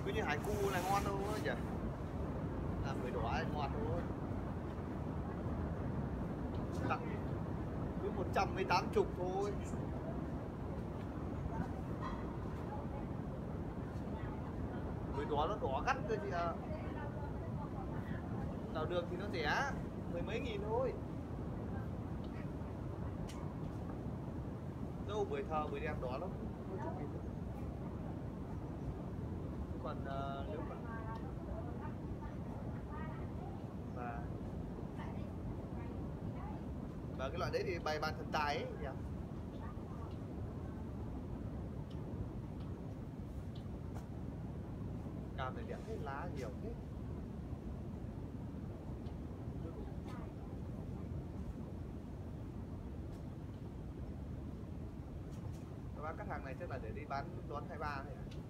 cứ như hải cu này ngon đâu nhỉ, làm bưởi đỏ ngọt thôi. Tặng cứ 180 thôi. Bưởi đỏ nó đỏ gắt cơ chị ạ. Đào đường thì nó rẻ, mười mấy nghìn thôi. Đâu bưởi thờ bưởi đẹp đỏ lắm, mấy chục nghìn thôi. Còn nếu mà và cái loại đấy thì bày bàn thần tài ấy nhỉ. Cam này đẹp hết, lá nhiều thế. Các bác cắt hàng này chắc là để đi bán đón 23 này.